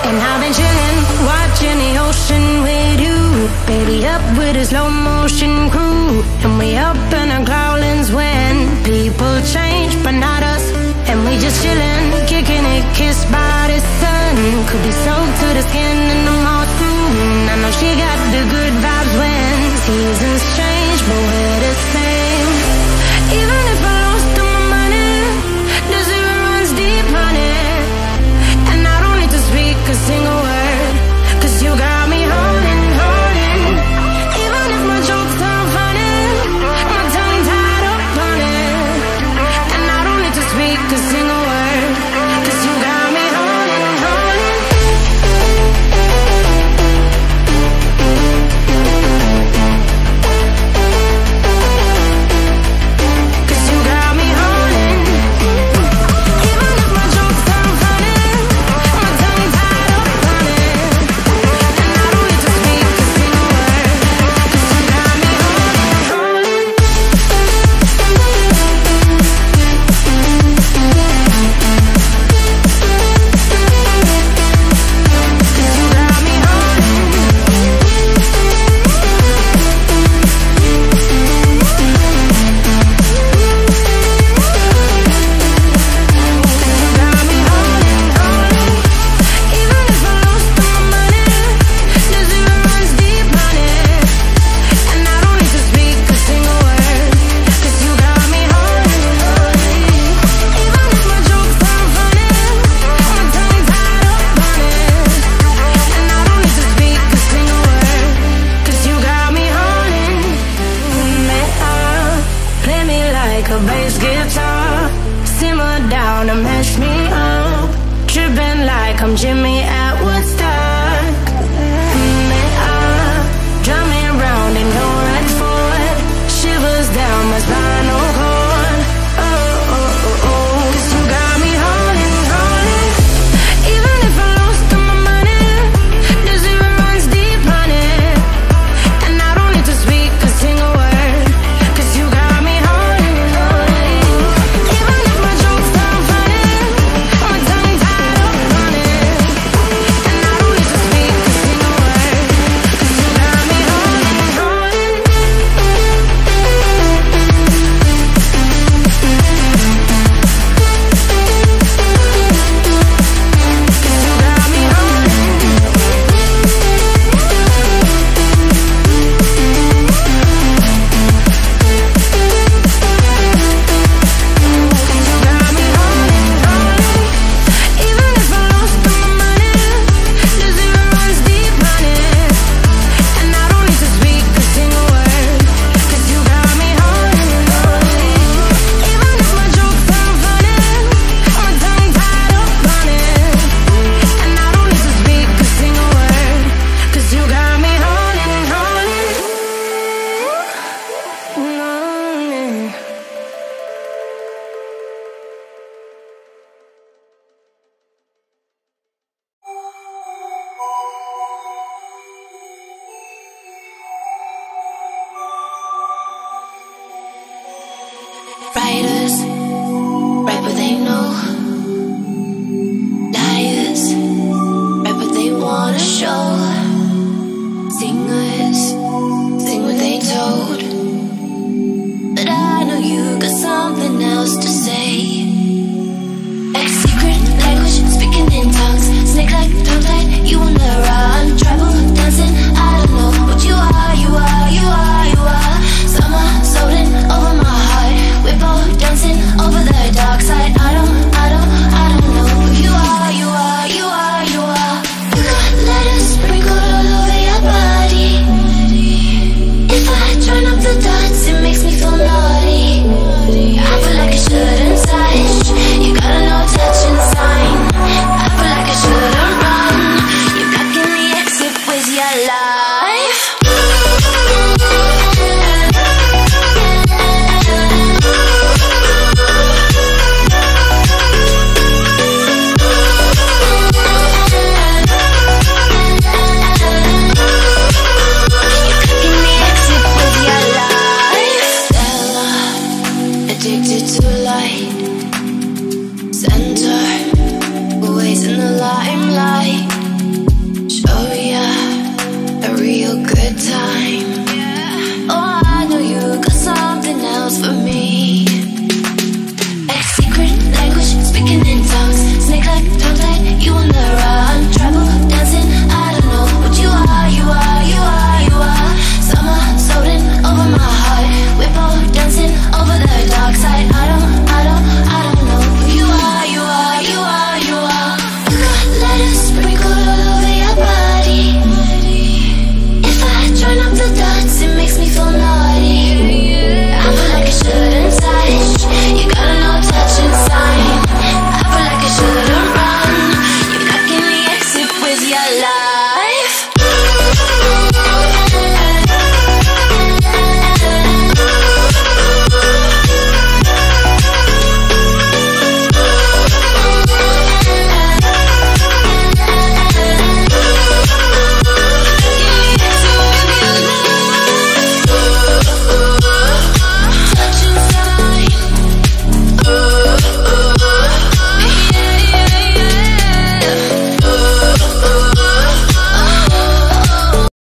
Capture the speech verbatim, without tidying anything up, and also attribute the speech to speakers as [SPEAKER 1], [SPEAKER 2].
[SPEAKER 1] And I've been chillin', watching the ocean with you. Baby up with a slow motion crew. And we up in our growlings when people change, but not us. And we just chillin', kicking it, kissed by the sun. Could be soaked to the skin in the moss room. I know she got the good vibes when seasons change, but we're the same. Even if I lost all my money, the zero runs deep, honey. And I don't need to speak a single word, cause you got me holding, holding. Even if my jokes sound funny, my tongue tied up on it. And I don't need to speak a single word, cause you got me holding, holding. Cause you got me holding. Even if my jokes sound funny, my tongue tied up on it. And I don't need to speak a single word, cause you got me holding, holding. Cause you got me holding. You got me holding, holding. Even if I lost all my money, the zero runs deep, honey. And I don't need to speak a single word, cause you got me holding, holding. Even if my jokes sound funny, my tongue tied up on it. And I don't need to speak a single word, cause you got me holding. Me up, play me like a bass guitar. Simmer down and mash me up, tripping like I'm Jimmy